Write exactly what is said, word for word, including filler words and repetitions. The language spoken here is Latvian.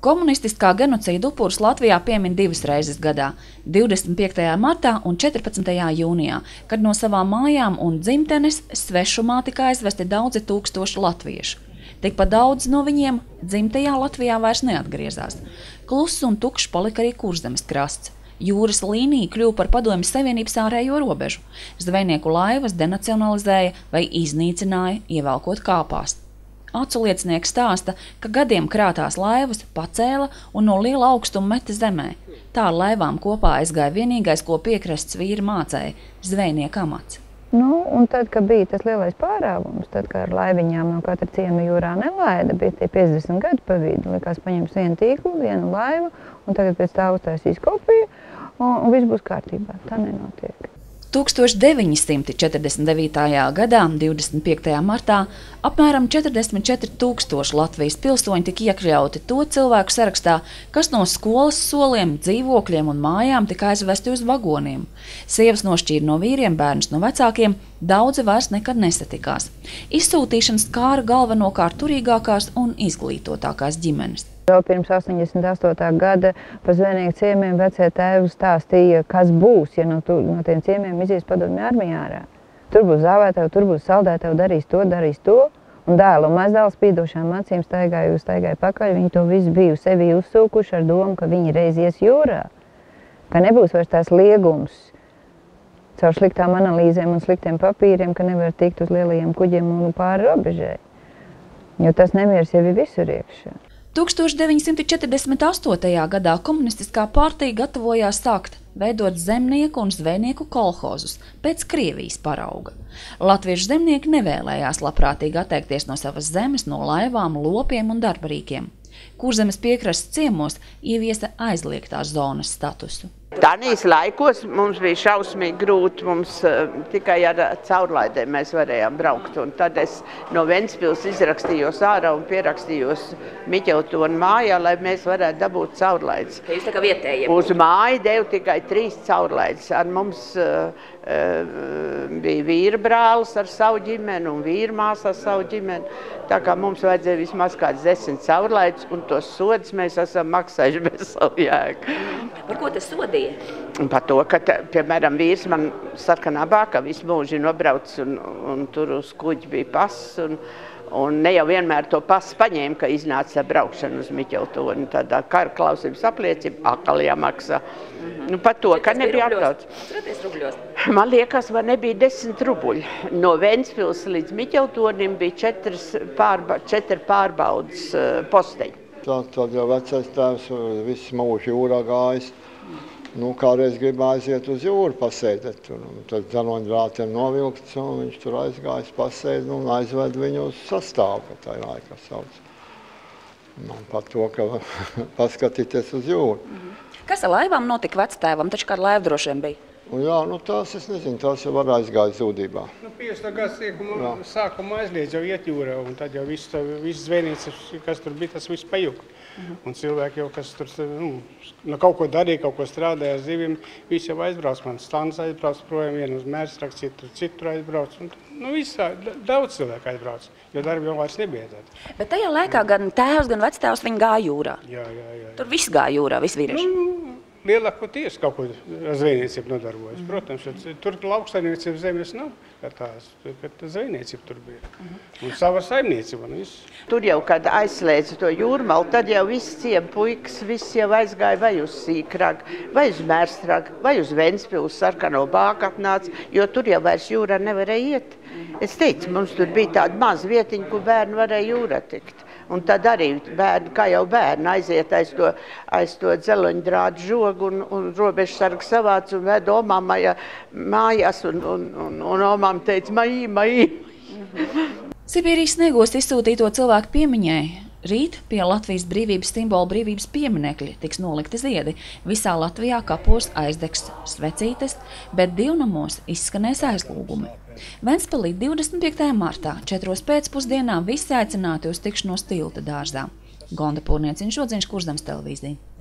Komunistiskā genocīda upurus Latvijā piemin divas reizes gadā – divdesmit piektajā martā un četrpadsmitajā jūnijā, kad no savām mājām un dzimtenes svešumā tika aizvesti daudzi tūkstoši latviešu. Tikpat daudz no viņiem dzimtajā Latvijā vairs neatgriezās. Kluss un tukšs palika arī Kurzemes krasts. Jūras līnija kļuva par Padomju Savienības ārējo robežu. Zvejnieku laivas denacionalizēja vai iznīcināja, ievelkot kāpās. Acu liecinieks stāsta, ka gadiem krātās laivas pacēla un no liela augstuma meta zemē. Tā ar laivām kopā aizgāja vienīgais, ko piekrasts vīri mācēja – zvejnieka amats. Nu, un tad, kad bija tas lielais pārāvums, tad, kad ar laiviņām no katra ciema jūrā nelaida, bija tie piecdesmit gadu pa vidu, likās paņems vienu tīklu, vienu laivu, un tagad pēc tā uztaisīs kopiju, un, un viss būs kārtībā. Tā nenotiek. tūkstoš deviņi simti četrdesmit devītajā gadā, divdesmit piektajā martā, apmēram četrdesmit četri tūkstoši Latvijas pilsoņi tika iekļauti to cilvēku sarakstā, kas no skolas soliem, dzīvokļiem un mājām tika aizvesti uz vagoniem. Sievas nošķīra no vīriem, bērnus no vecākiem, daudzi vairs nekad nesatikās. Izsūtīšanas skāra galvenokārt turīgākās un izglītotākās ģimenes. Vēl pirms astoņdesmit astotā gada pa zvejnieku ciemiem vecie tēvi stāstīja, kas būs, ja no, tu, no tiem ciemiem izies Padomju armija ārā. Tur būs zāvētavi, tur būs saldētavi, darīs to, darīs to. Un dēlu un mazdēlu spīdošām acīm staigāja uz staigāja pakaļ. Viņi to visu biju sevi uzsūkuši ar domu, ka viņi reiz ies jūrā. Ka nebūs vairs tās liegums caur sliktām analīzēm un sliktiem papīriem, ka nevar tikt uz lielajiem kuģiem un pāri robežai. Jo tas nemieris jau ir visur iekšā. tūkstoš deviņi simti četrdesmit astotajā gadā komunistiskā partija gatavojās sākt veidot zemnieku un zvejnieku kolhozus pēc Krievijas parauga. Latviešu zemnieki nevēlējās labprātīgi atteikties no savas zemes, no laivām, lopiem un darbarīkiem. Kurzemes piekrastes ciemos ieviesa aizliegtās zonas statusu. Tādīs laikos mums bija šausmīgi grūti, mums uh, tikai ar caurlaidēm mēs varējām braukt. Un tad es no Ventspils izrakstījos ārā un pierakstījos Miķeltonu mājā, lai mēs varētu dabūt caurlaides. Jūs tā kā vietējiem? Uz māju devu tikai trīs caurlaides. Ar mums uh, uh, bija vīra brālis ar savu ģimeni un vīra māsa ar savu ģimeni. Tā kā mums vajadzēja vismaz kāds desmit caurlaides, un tos sodus mēs esam maksājuši bez savu jēgu. Par ko tas sodīja? Par to, ka, piemēram, vīrs man sarkanā bākā visu mūži nobrauc un, un tur uz kuģi bija pass. Un, un ne jau vienmēr to pasu paņēma, ka iznāca ar braukšanu uz Miķeltonu. Tādā kara klausības apliecība akal jāmaksā. Nu, par to, ka nebija atbrauc. Man liekas, man nebija desmit rubuļi. No Ventspils līdz Miķeltonim bija četras pārba, četri pārbaudas uh, posteņi. Tad, tad jau vecais tēvs visu mūžu jūrā gājis. Nu, kādreiz gribēja aiziet uz jūru pasēdēt. Tad dzanoņdrātiem novilkts, un viņš tur aizgājis pasēd un aizved viņu uz sastāvu, ka tā ir laika sauc. Nu, par to, ka paskatīties uz jūru. Kas ar laivām notika vectēvam? Taču kāda laiva droši vien bija? Un jā, nu tās es nezinu, tās jau var aizgāja zūdībā. Nu, piecdesmit gads sākumā aizliedz jau iet jūrā, un tad jau viss, viss zvejnieks, kas tur bija, tas viss pajuka. Uh-huh. Un cilvēki jau, kas tur nu, nu, kaut ko darīja, kaut ko strādāja ar zivīm, viss jau aizbrauc. Man stans aizbrauc projām, vienu uz Mērsraks, citur, citur aizbrauc. Un, nu, visā, daudz cilvēku aizbrauc, jo darbi jau vairs nebija tādi. Bet tajā laikā gan tēvs, gan vectēvs viņi gāja jūrā. Jā, jā, jā. jā. Tur viss gāja jūrā, visi vīrieši. Nu, lielākoties kaut ko ar zvejniecību nodarbojas. Mm. Protams, tur lauksaimniecības zemes nav, kā tās, kad zvejniecība tur bija. Mm. Un sava saimniecība un viss. Tur jau, kad aizslēdza to jūrmalu, tad jau viss ciema puikas, viss jau aizgāja vai uz Sīkragu, vai uz Mērstragu, vai uz Ventspils sarkano bāku atnāca, jo tur jau vairs jūrā nevarēja iet. Es teicu, mums tur bija tāda maza vietiņa, kur bērni varēja jūrā tikt. Un tad arī bērni, kā jau bērni, aiziet aiz to, aiz to dzeloņdrātu žogu un, un robežsargu savāc un ved omām mājās un, un, un, un omām teica, maī, maī. Sibīrijas sniegos izsūtīto cilvēku piemiņai. Rīt pie Latvijas brīvības simbola brīvības pieminekļa tiks nolikti ziedi. Visā Latvijā kapos aizdegs svecītes, bet divnamos izskanēs aizlūgumi. Ventspilī divdesmit piektajā martā, četros pēcpusdienā, visi aicināti uz tikšanos Tilta dārzā. Gonda Pūrnieciņš, Šodziņš, Kurzemes televīzija.